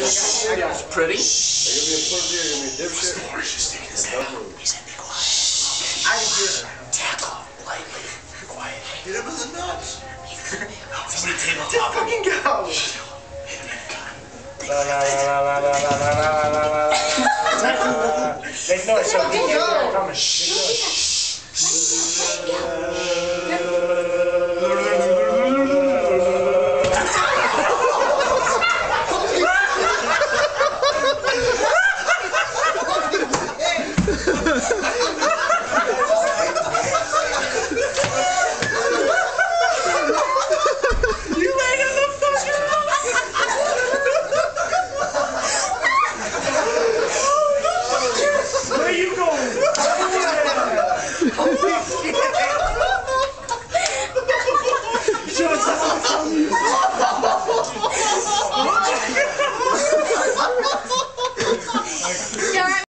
It's pretty. Are you gonna be a pussy or you gonna be a dipshit? He's taking his head out. He said be quiet. I didn't hear that. Tackle lightly. Quiet. Hit him in the nuts. Somebody tabletop him. Fucking go. La la la la la la la la la la. They know something. Coming.